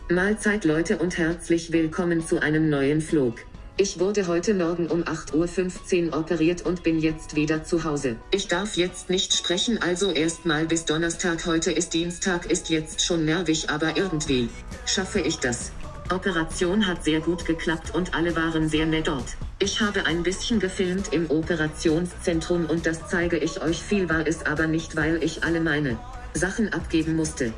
Mahlzeit Leute und herzlich willkommen zu einem neuen Vlog. Ich wurde heute Morgen um 8:15 Uhr operiert und bin jetzt wieder zu Hause. Ich darf jetzt nicht sprechen, also erstmal bis Donnerstag. Heute ist Dienstag, ist jetzt schon nervig, aber irgendwie schaffe ich das. Operation hat sehr gut geklappt und alle waren sehr nett dort. Ich habe ein bisschen gefilmt im Operationszentrum und das zeige ich euch. Viel war es aber nicht, weil ich alle meine Sachen abgeben musste.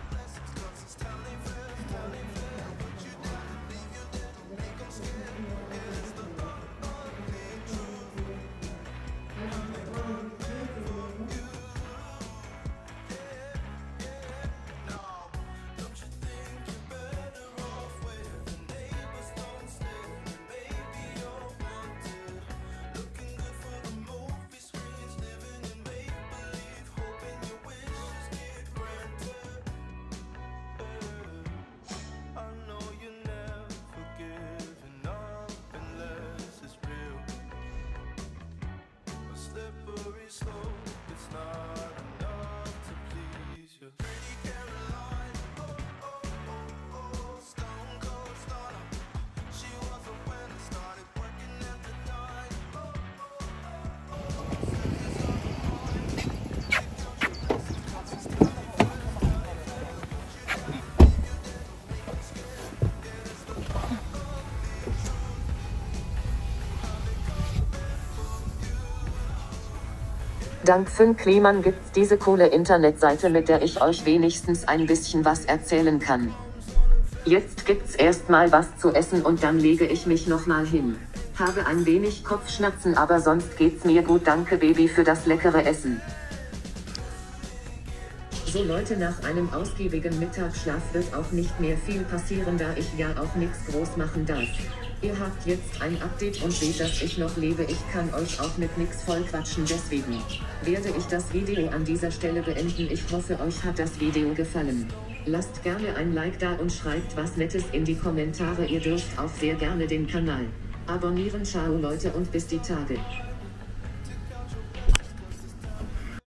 Dank Finn Kliman gibt's diese coole Internetseite, mit der ich euch wenigstens ein bisschen was erzählen kann. Jetzt gibt's erstmal was zu essen und dann lege ich mich nochmal hin. Habe ein wenig Kopfschmerzen, aber sonst geht's mir gut. Danke Baby für das leckere Essen. So Leute, nach einem ausgiebigen Mittagsschlaf wird auch nicht mehr viel passieren, da ich ja auch nichts groß machen darf. Ihr habt jetzt ein Update und seht, dass ich noch lebe. Ich kann euch auch mit nix voll quatschen, deswegen werde ich das Video an dieser Stelle beenden. Ich hoffe, euch hat das Video gefallen. Lasst gerne ein Like da und schreibt was Nettes in die Kommentare. Ihr dürft auch sehr gerne den Kanal abonnieren. Ciao Leute und bis die Tage.